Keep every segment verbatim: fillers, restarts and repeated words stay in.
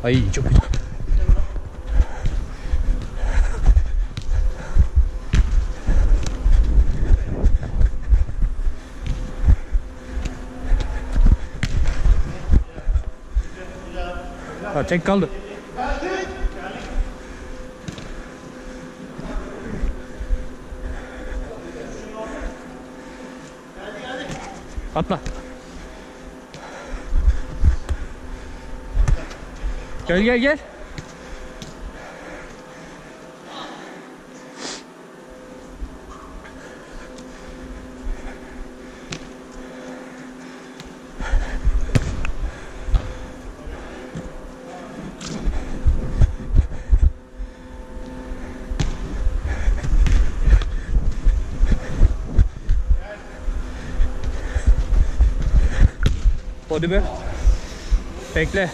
Ay çok kötü. Ha, tek kaldı. Atla. Gel gel gel. Hadi be. Bekle.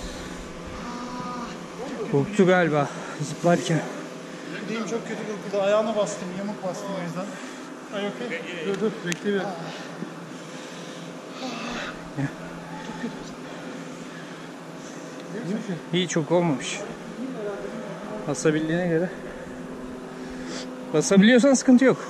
Korktu galiba zıplarken. Değil, çok kötü korktu. Ayağına bastım, yamuk bastım o yüzden. Ay okey. Dur dur, bekle bir. Çok kötü. İyi, çok olmamış. Basabildiğine göre. Basabiliyorsan sıkıntı yok.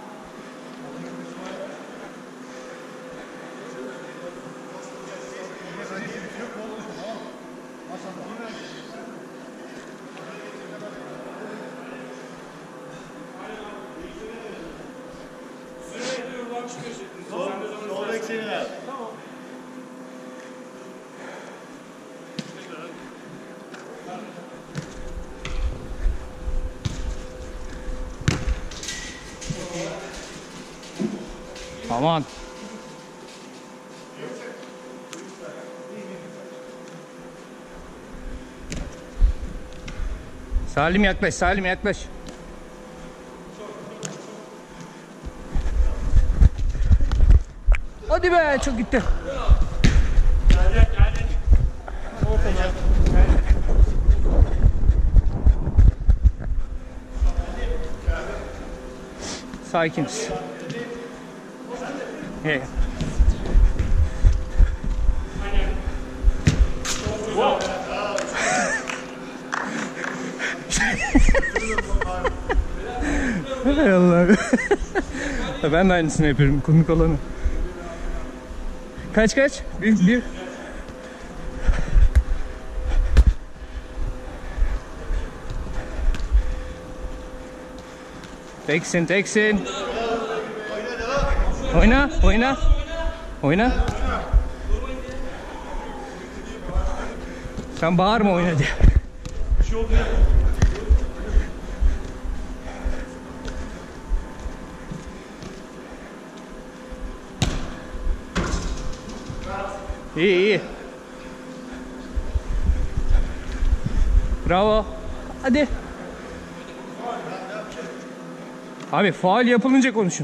Sol ekseğini ver. Aman. Salim yaklaş, Salim yaklaş. Hadi be, çok gitti. Sakiniz. Hey. Hay Allah. Ben de aynısını yapıyorum, komik olanı. Kaç kaç? Bir, bir. Teksin, teksin. Oyna, oyna. Oyna. Sen bağırma, oyna diye. İyi iyi. Bravo. Hadi. Abi faul yapılınca konuşun.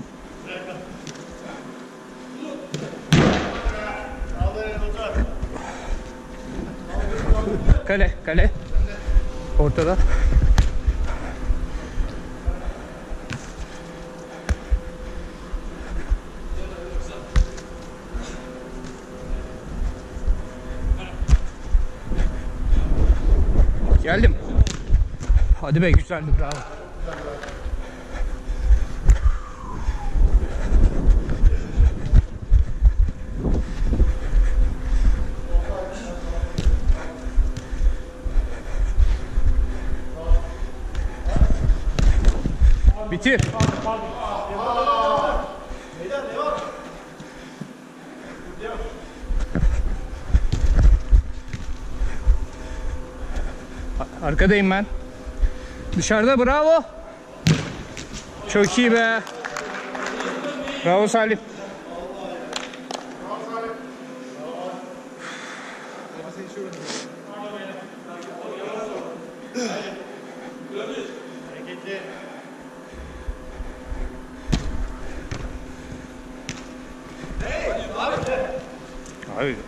Kale, kale. Ortada. Geldim. Hadi be, güzeldi, bravo. Bitir. Arkadayım ben. Dışarıda, bravo. Çok iyi be. Bravo Salim. Abi.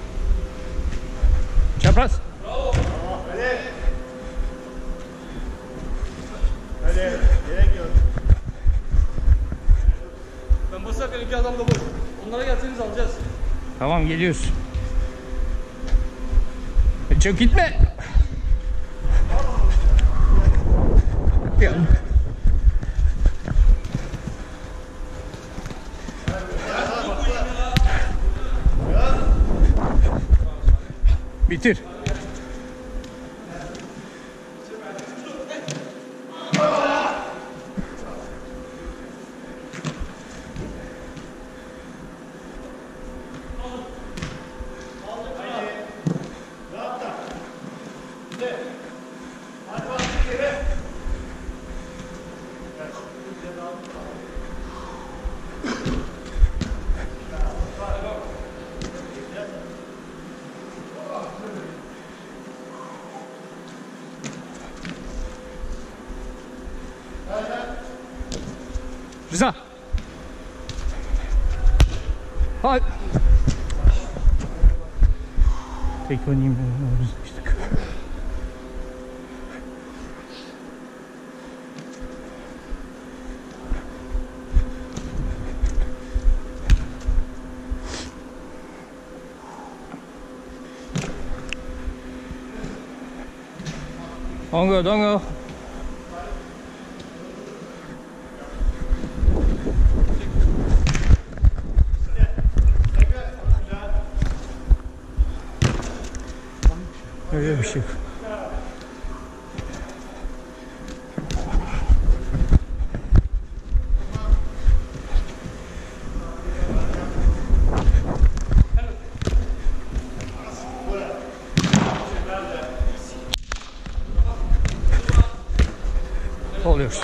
Çapraz. basarken iki adam da boş. Onlara gelseniz alacağız. Tamam, geliyoruz. E, çok gitme. Gel. Bitir. Rıza. Hadi. Tek oynayayım. Rızmıştık. Don't go, don't go. Öyle bir şey yok. Oluyoruz.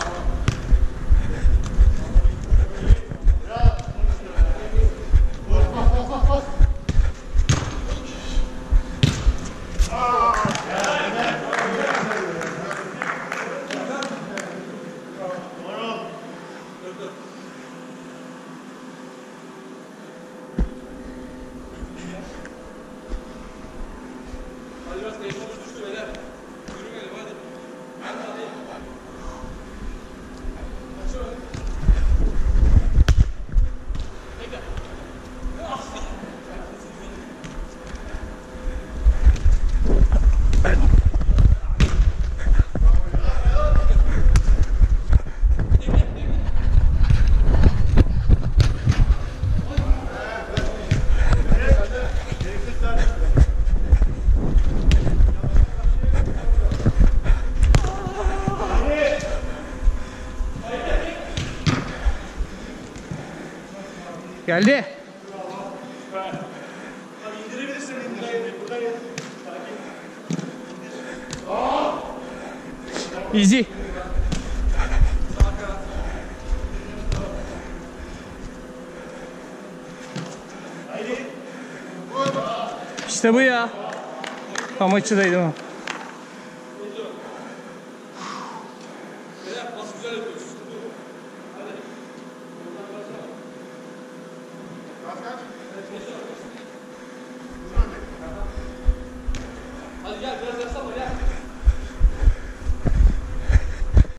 Geldi. İndirebilirsin, indir. Buradan indir. Easy. İşte bu ya. Tam açıdaydı ama.